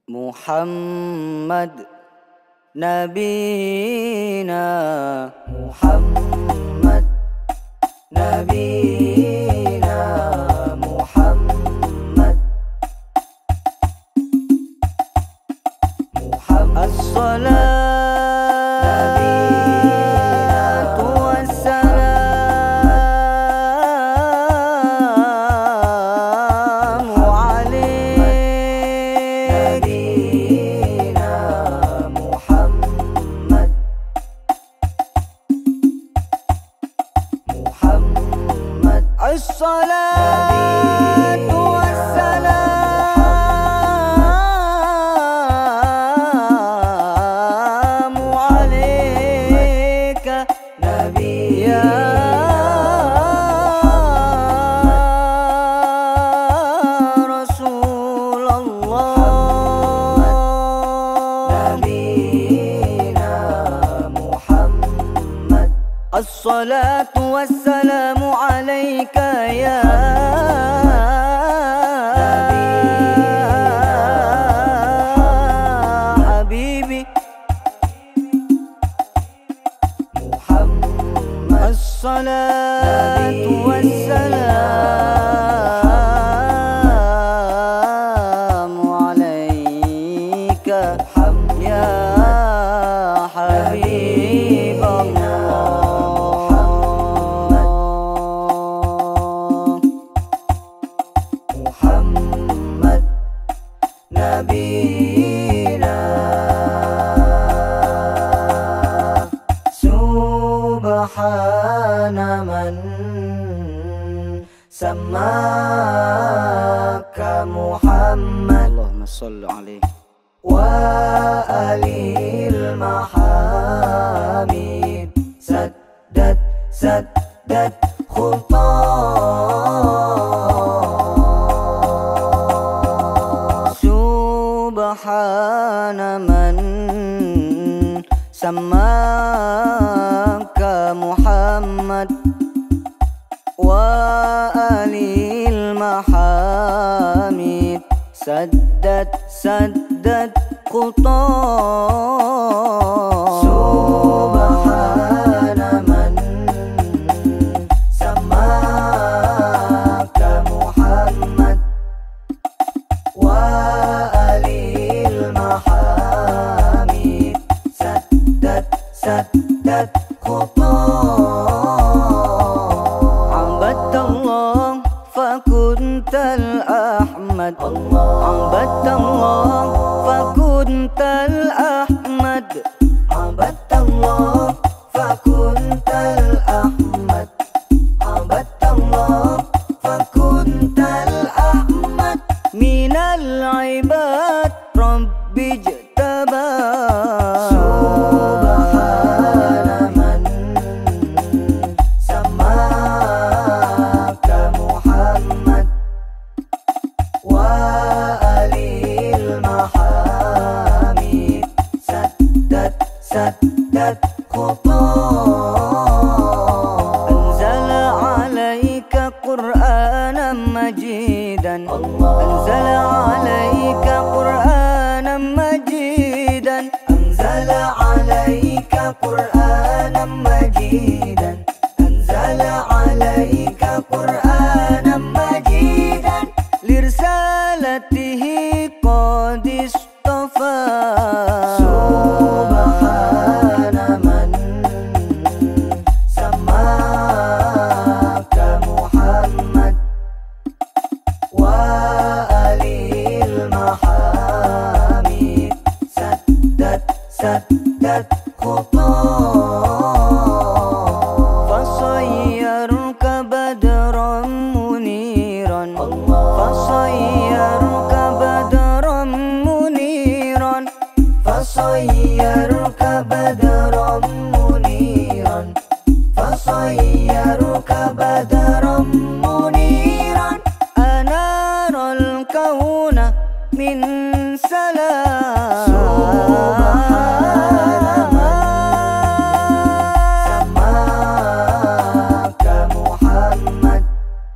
Muhammad Nabina, Muhammad Nabina, Muhammad As-salatu wassalamu alayka Muhammad Muhammad As-salatu wassalamu alayka Nabi ya As-salatu wassalamu alayka ya Habibi Muhammad As-salatu wassalamu alayka ya Habib Muhammad Nabina Subhana man Sammaka Muhammad Allahumma salli alaihi wa alil mahamid Saddat saddat Subhana man sammaka Muhammad wa alil mahamid saddat saddat khuta Subhana man sammaka Muhammad wa mahamid saddat saddat khuta Abadallah fakuntal Ahmad Abadallah fakuntal Ahmad Abadallah fakuntal Ahmad Abadallah fakuntal Ahmad minal ibad Rabbi jtaba Subhana man sammaka Muhammad wa alil mahamid saddat saddat khuta Anzala alayka Qur'anan majidan Anzala alayka Qur'anan majidan Anzala alayka Qur'anan majidan Anzala alayka Qur'anan majidan Lirsalatihi qad istafa Subhana man sammaka Muhammad wa alil mahamid saddat saddat khuta fasayyarka badran muniran fasayyarka badran muniran fasayyarka badran muniran fasayyarka badran muniran anaral kauna min salam Subhana man sammaka Muhammad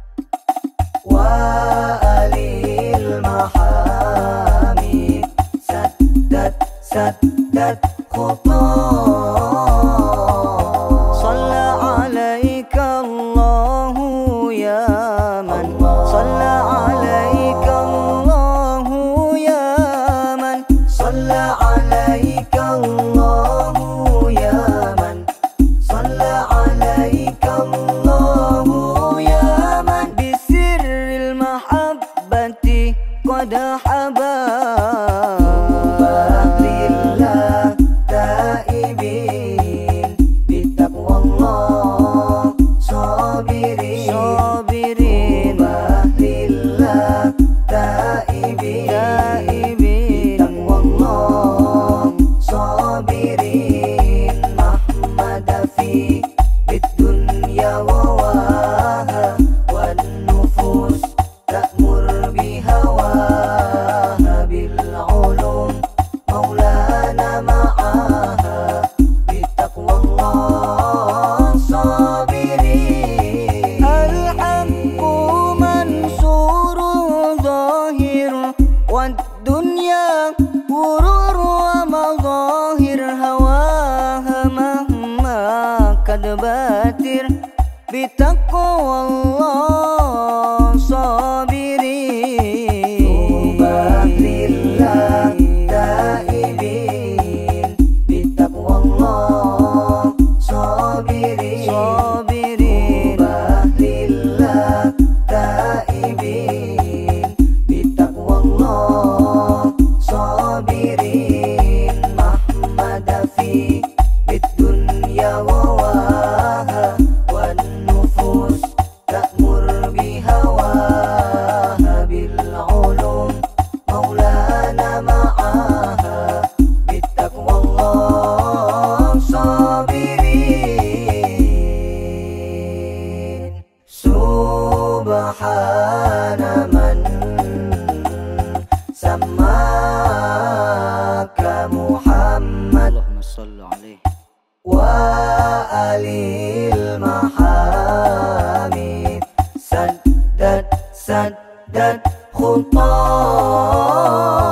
wa alil mahamid سدد خطى صلى عليك الله يا من صلى عليك الله يا من صلى عليك الله يا من صلى عليك الله يا من بسر المحبة قد حبا والدنيا غرور ومظاهر هواها مهما قد باتر بتقوى الله صابرين توبى لله تائبين بتقوى الله صابرين توبى لله تائبين بتقوى الله صابرين محمد في بالدنيا وواها والنفوس تأمر بهواها بالعلوم مولانا معاها بالتقوى الله صابرين سبحان من سماك محمد اللهم صل عليه وآله المحامد سدد خطاه